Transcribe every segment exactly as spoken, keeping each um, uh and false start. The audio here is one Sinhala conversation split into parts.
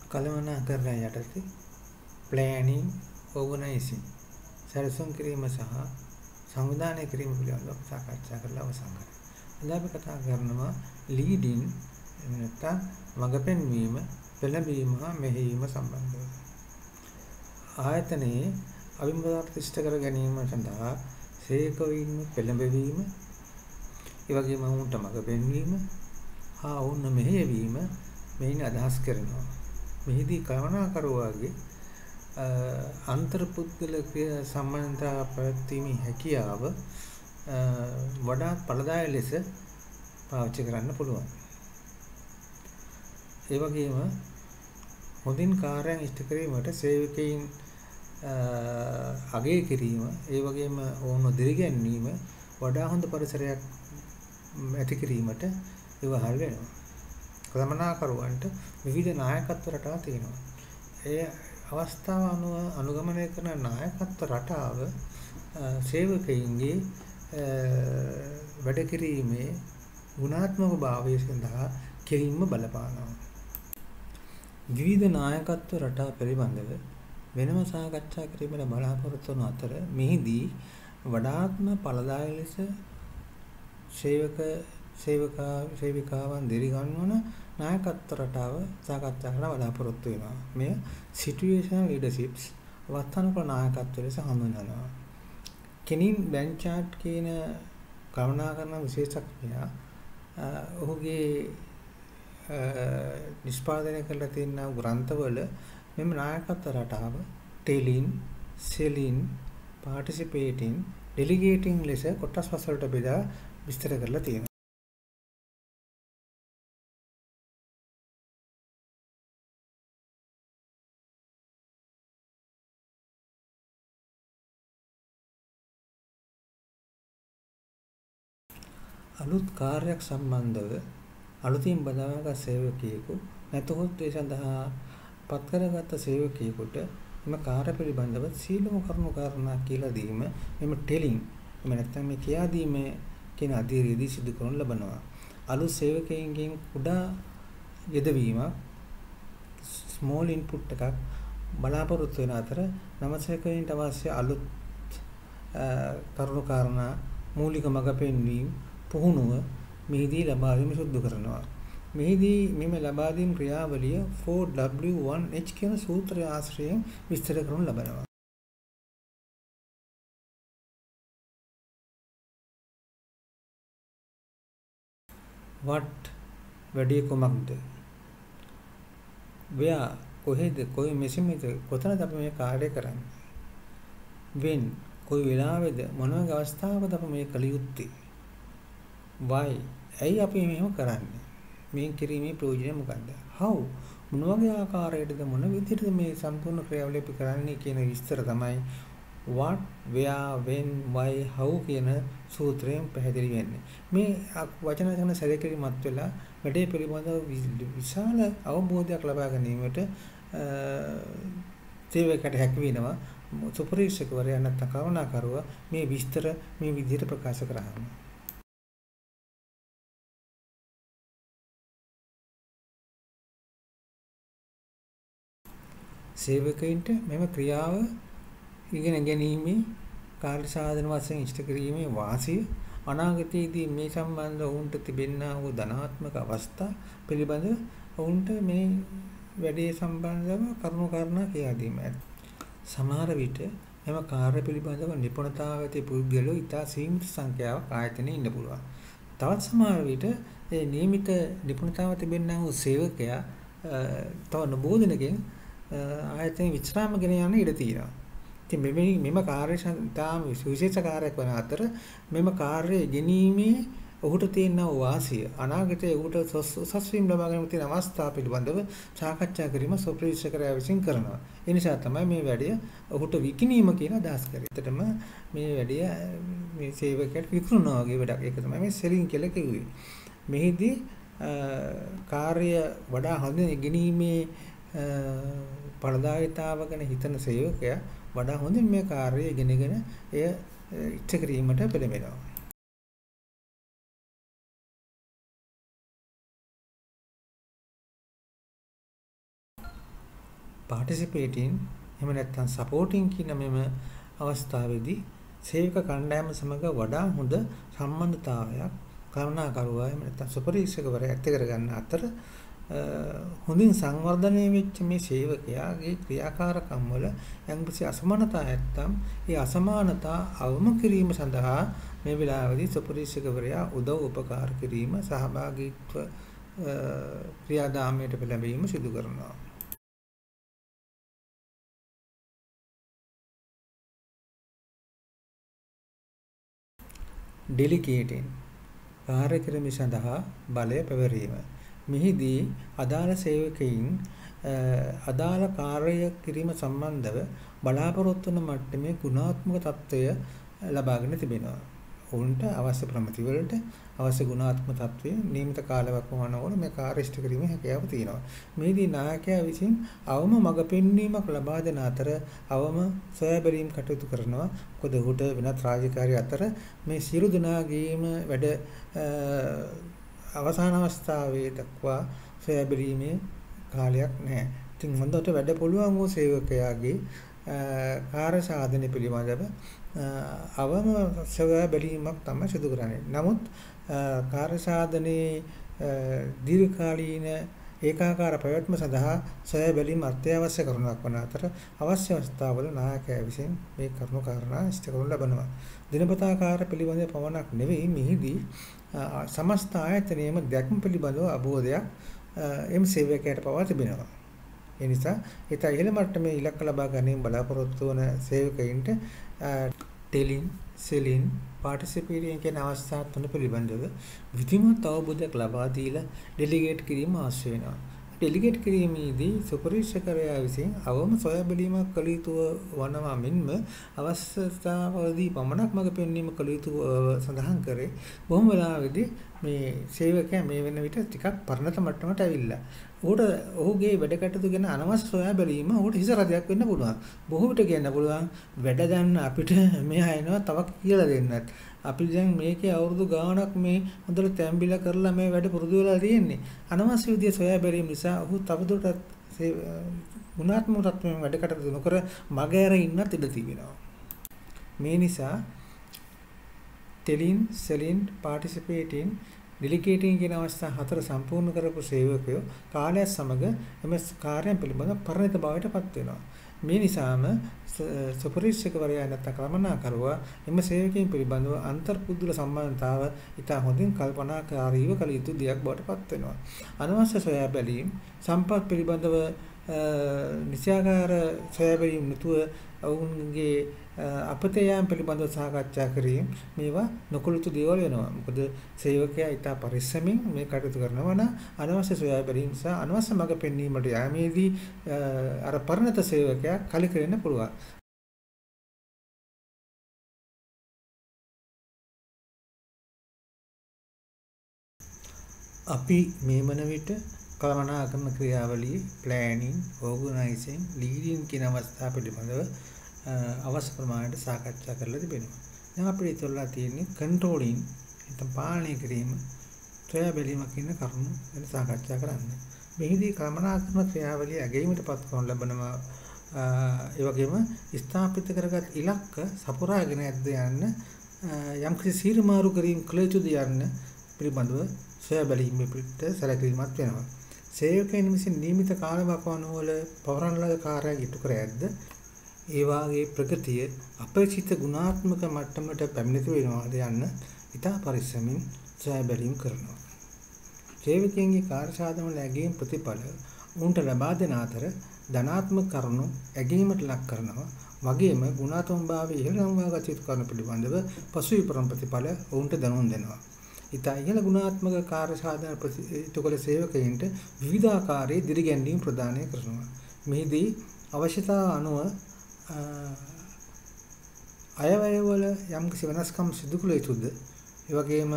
කළමනාකරණය යටතේ planning organizing සැලසුම් කිරීම සහ සංවිධානය කිරීම පිළිබඳව සාකච්ඡා කරලා අවසන් කරනවා. අද අපි කතා කරනවා leading නැත්නම් මඟ පෙන්වීම, පෙළඹවීම හා මෙහෙයීම සම්බන්ධව. ආයතනයේ අභිමුඛතාවට ඉෂ්ට කර ගැනීම සඳහා සේවකයින් පෙළඹවීම, ඒ වගේම වුන්ට මඟ පෙන්වීම හා වුන් මෙහෙයවීම මෙයින් අදහස් කරනවා. මෙහිදී කවනාකරුවාගේ අන්තර්පුද්ගලික සම්බන්ධතා පැවැත්වීමේ හැකියාව වඩාත් ඵලදායී ලෙස පාවිච්චි කරන්න පුළුවන්. ඒ වගේම හොඳින් කාර්යයන් ඉෂ්ට කිරීමට සේවකයින් අගය කිරීම, ඒ වගේම ඔවුන්ව දිරිගැන්වීම වඩා හොඳ පරිසරයක් ඇති කිරීමට ඉවහල් වෙනවා. කළමනාකරුවන්ට විවිධ නායකත්ව රටා තියෙනවා. ඒ අවස්ථාව අනුව අනුගමනය කරන නායකත්ව රටාව සේවකයින්ගේ වැඩ කිරීමේ ගුණාත්මක භාවය සඳහා කෙලින්ම බලපානවා. විවිධ නායකත්ව රටා පිළිබඳව වෙනම සාකච්ඡා කිරීමට බලාපොරොත්තු වන අතර මෙහිදී වඩාත්ම ඵලදායී ලෙස සේවක සේවකා සේවිකාවන් දිරිගන්වන නායකත්ව රටාව සාකච්ඡා කරන්න බලාපොරොත්තු වෙනවා. මෙය සිටුේෂනල් ලීඩර්ෂිප්ස් අවස්ථානුකූල නායකත්ව ලෙස හඳුන්වනවා. කෙනින් බෙන්චාර්ට් කියන කළමනාකරණ විශේෂඥයා ඔහුගේ නිෂ්පාදනය කරලා තියෙන ග්‍රන්ථවල මෙම නායකත්ව රටාව ටෙලින්, සෙලින්, පාටිසිපේටින්, ඩෙලිගේටින් ලෙස කොටස් වලට බෙදා විස්තර කරලා තියෙනවා. අලුත් කාර්යයක් සම්බන්ධව අලුතින් බදාගත් සේවකයෙකු නැතහොත් ඒ සඳහා පත් කරගත් සේවකයෙකුට එම කාර්ය පිළිබඳව සීලම කරුණු කාරණා කියලා දීම මෙම ටෙලින් එම නැත්නම් මේ කියා දීම කියන අධීරයේදී සිදු කරනු ලබනවා. අලුත් සේවකයන්ගෙන් කුඩා යෙදවීමක් ස්මෝල් ඉන්පුට් එකක් බලාපොරොත්තු වෙන අතර නව සේවකයන්ට අවශ්‍ය අලුත් කරුණු කාරණා මූලික මඟ පෙන්වීම පුහුණුව මෙහිදී ලබා දීම සුද්ධ කරනවා. මෙහිදී මෙම ලබා දීම ක්‍රියාවලිය four W one H කියන සූත්‍රය ආශ්‍රයෙන් විස්තර කරනු ලබනවා. what වැඩි කොමක්ද? where කොහෙද, කොයි මෙසෙමෙද, කොතනද අපි මේ කාර්යය කරන්නේ? when කොයි වෙලාවේද, මොන වගේ අවස්ථාවකද අපි මේ කළ යුත්තේ? why ඇයි අපි මෙහෙම කරන්නේ? මේ කිරීමේ ප්‍රයෝජනය මොකක්ද? how මොන වගේ ආකාරයකටද, මොන විදිහටද මේ සම්පූර්ණ ක්‍රියාවලිය අපි කරන්නේ කියන විස්තර තමයි what, where, when, why, how කියන සූත්‍රයෙන් පැහැදිලි වෙන්නේ. මේ වචන වචන සැලකිලිමත් වෙලා වැඩේ පිළිබඳව විශාල අවබෝධයක් ලබා ගැනීමට සේවකයට හැකි වෙනවා. සුපරීක්ෂකවරයා නැත්නම් කරුණාකරුවා මේ විස්තර මේ විදිහට ප්‍රකාශ කරාම. සේවකයින්ට මෙම ක්‍රියාව ඉගෙන ගැනීමේ කාර්ය සාධන වශයෙන් ඉෂ්ට කිරීමේ වාසිය අනාගතයේදී මේ සම්බන්ධ වුන්ට තිබෙනා වූ ධනාත්මක අවස්ථා පිළිබඳ වුන්ට මේ වැඩේ සම්බන්ධව කරුණු කාරණා කියා දීම. සමහර විට මෙම කාර්ය පිළිබඳව නිපුණතාව ඇති පුද්ගලයෝ ඉතා සීමිත සංඛ්‍යාවක් ආයතනයේ ඉන්න පුළුවන්. තවත් සමහර විට ඒ නියමිත නිපුණතාව තිබෙනා වූ සේවකයා තව නොබෝ දිනකින් ආයතනයේ විශ්‍රාම ගෙන යන ඉඩ තියෙනවා. ඉතින් මෙවැනි මෙම කාර්ය තාම විශේෂ කාර්යයක් වන අතර මෙම කාර්යය ගෙනීමේ ඔහුට තියෙන වාසිය අනාගතයේ ඔහුට උසස් වීම ලබා ගැනීම තියෙන අවස්ථා පිළිබඳව සාකච්ඡා කිරීම සුප්‍රීක්ෂකයා විසින් කරනවා. ඒ නිසා තමයි මේ වැඩය ඔහුට විකිණීම කියන අදහස් කරේ. ඇත්තටම මේ වැඩය මේ සේවකයට විකුණනවා වගේ වැඩක්. ඒක තමයි මේ සෙලින් කියලා කිව්වේ. මෙහිදී කාර්ය වඩා හොඳින් ගෙනීමේ ඵලදායීතාව ගැන හිතන සේවකයා වඩා හොඳින් මේ කාර්යය ඉගෙනගෙන එය ඉෂ්ට කිරීමට පෙළඹෙනවා. participating එහෙම නැත්නම් supporting කියන මෙම අවස්ථාවේදී සේවක කණ්ඩායම සමග වඩා හොඳ සම්බන්ධතාවයක් කරුණාකරුවා එහෙම නැත්නම් සුපරීක්ෂකවරයා ඇති කරගන්න අතර හොඳින් සංවර්ධනය වෙච්ච මේ සේවකයාගේ ක්‍රියාකාරකම් වල යම්කිසි අසමානතා නැත්නම් ඒ අසමානතා අවම කිරීම සඳහා මේ වෙලාවේදී සුපරීක්ෂකවරයා උදව් උපකාර කිරීම සහභාගීත්ව ක්‍රියාදාමයට පෙළඹවීම සිදු කරනවා. ඩෙලිගේටින් කාර්ය කිරීම සඳහා බලය පැවරීම. මෙහිදී අදාළ සේවකයින් අදාළ කාර්ය කිරීම සම්බන්ධව බලාපොරොත්තු වන මට්ටමේ ගුණාත්මක තත්ත්වය ලබාගෙන තිබෙනවා. ඔවුන්ට අවශ්‍ය ප්‍රමිති වලට අවශ්‍ය ගුණාත්මක තත්ත්වය නියමිත කාලයක් වනකොට මේ කාර්ය ඉෂ්ට කිරීමේ හැකියාව තියෙනවා. මේදී නායකයා විසින් අවම මඟ පෙන්වීමක් ලබා දෙන අතර අවම සොයා බැලීම් කටයුතු කරනවා. මොකද ඔහුට වෙනත් රාජකාරී අතර මේ සියලු දෙනාගේම වැඩ අවසාන අවස්ථාවේ දක්වා සොයා බැලීමේ කාලයක් නැහැ. ඉතින් හොඳට වැඩ පුළුවන් වූ සේවකයාගේ කාර්ය සාධනය පිළිබඳව අවම සොයා බැලීමක් තමයි සිදු කරන්නේ. නමුත් කාර්ය සාධනයේ දීර්ඝකාලීන ඒකාකාර ප්‍රවැත්ම සඳහා සොයා බැලීම අත්‍යවශ්‍ය කරුණක් වන අතර අවශ්‍ය අවස්ථාවල නායකයා විසින් මේ කරුණු කාරණා ඉෂ්ට කරනු ලබනවා. දිනපතා කාර්ය පිළිබඳව පමණක් නෙවෙයි මෙහිදී සමස්ත ආයතනයේම දැක්ම පිළිබඳව අවබෝධයක් එම් සේවකයාට පවා තිබෙනවා. ඒ නිසා ඊට ඉහළ මට්ටමේ ඉලක්ක ලබා ගැනීම බලාපොරොත්තු වන සේවකයින්ට ටෙලින්, සෙලින්, පාර්ටිසිපේටින් කියන අවස්ථා තුන පිළිබඳව විධිමත් අවබෝධයක් ලබා දීලා ඩෙලිගේට් කිරීම අවශ්‍ය වෙනවා. ඩෙලිගේට් කිරීමේදී සුපරීක්ෂකරයා විසින් අවම සොයා බැලීමක් කළ යුතු වනවා මෙන්ම අවස්ථාවලදී පමණක් මඟ පෙන්වීම කළ යුතු සඳහන් කරේ. බොහොම වෙලාවෙදී මේ සේවකයා මේ වෙන විට ටිකක් පරණත මට්ටමට ඇවිල්ලා. ඔහුට ඔහුගේ වැඩ කටයුතු ගැන අනවශ්‍ය සොයා බැලීම ඔහුට හිස රදයක් වෙන්න පුළුවන්. බොහෝ විට කියන්න පුළුවන් වැඩ ගන්න අපිට මෙහා එනවා තවක් කියලා දෙන්නත්. අපි දැන් මේකේ අවුරුදු ගාණක් මේ හොඳට තැම්බිලා කරලා මේ වැඩ පුරුදු වෙලා තියෙන්නේ. අනවශ්‍ය විදිහේ සොයා බැලීම නිසා ඔහු තවදුරටත් ගුණාත්මක තත්ත්වයෙන් වැඩ කටයුතු නොකර මගහැර ඉන්නත් ඉඩ තිබෙනවා. මේ නිසා ටෙලින්, සෙලින්, පාර්ටිසිපේටින්, ඩෙලිගේටින් කියන අවස්ථා හතර සම්පූර්ණ කරපු සේවකයෝ කාලයත් සමග එම කාර්යයන් පිළිබඳ පරිණත භාවයට පත් වෙනවා. මේ නිසාම සුපරීක්ෂකවරයා නැත්නම් කළමනාකරුවා එම සේවකයන් පිළිබඳව අන්තර්පුද්ගල සම්බන්ධතාව ඉතා හොඳින් කල්පනාකාරීව කළ යුතු දෙයක් බවට පත් වෙනවා. අනවශ්‍ය සොයා බැලීම් සම්පත් පිළිබඳව නිසියාකාර සොයා බැලීම් නැතුව ඔවුන්ගේ අපතයන් පිළිබඳව සාකච්ඡා කිරීම මේවා නොකළ යුතු දේවල් වෙනවා. මොකද සේවකයා ඉතා පරිස්සමින් මේ කටයුතු කරනවා නම් අනවශ්‍ය සොයා බැලීම් සහ අනවශ්‍ය මඟ පෙන්වීමට යෑමේදී අර පරිණත සේවකයා කලකිරෙන්න පුළුවන්. අපි මේ වන විට කළමනාකරන ක්‍රියාවලියේ ප්ලෑනින්, ඕගනයිසින්, ලීඩින් කියන අවස්ථා පිළිබඳව අවශ්‍ය ප්‍රමාණයට සාකච්ඡා කරලා තිබෙනවා. දැන් අපිට ඉතුරුලා තියෙන්නේ කන්ට්‍රෝලින්, නැත්නම් පාලනය කිරීම, සොයා බැලීම කියන කරුණු ගැන සාකච්ඡා කරන්න. මෙහිදී කළමනාකරන ක්‍රියාවලිය ඇගීමටපත් කරන ලබනවා. ඒ වගේම ස්ථාපිත කරගත් ඉලක්ක සපුරාගෙන ඇද්ද යන්න යම්කිසි සීරුමාරු කිරීම කළ යුතුද යන්න පිළිබඳව සොයා බැලීම පිට සැලකිලිමත් වෙනවා. සේවකයන් විසින් නියමිත කාලවකවානුව වල පවරන ලද කාර්යයක් ඉටු කර ඇද්ද? ඒ වාගේ ප්‍රගතිය අපේක්ෂිත ගුණාත්මක මට්ටමට පැමිණෙතු වෙනවාද යන්න ඉතා පරිස්සමින් සොයා බැලීම් කරනවා. සේවකයන්ගේ කාර්ය සාධන වල ඇගීම් ප්‍රතිඵල උන්ට ලබා දෙන අතර ධනාත්මක කරුණු ඇගීමට ලක් කරනවා. වගේම ගුණාත්මකභාවය ඉහළ නංවාගත යුතු කරුණු පිළිබඳව පසුවිපරම් ප්‍රතිඵල ඔවුන්ට දැනුම් දෙනවා. ඉතා ඉහළ ගුණාත්මක කාර්ය සාධන ඉටු කළ සේවකයන්ට විවිධාකාරයේ දිරිගැන්වීම් ප්‍රදානය කරනවා. මෙහිදී අවශ්‍යතාව අනුව අයවැයවල යම්කිසි වෙනස්කම් සිදු කළ යුතුද? ඒ වගේම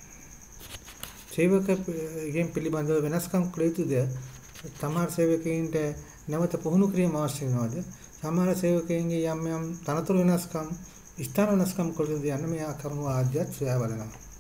සේවකයන් පිළිබඳව වෙනස්කම් කළ යුතුද? සමහර සේවකයන්ට නැවත පුහුණු කිරීම අවශ්‍ය වෙනවද? සමහර සේවකයන්ගේ යම් යම් තනතුරු වෙනස්කම්, ස්ථාන වෙනස්කම් කළ යුතුද යන්න මේ කරුණු ආදියත් සොයා බලනවා.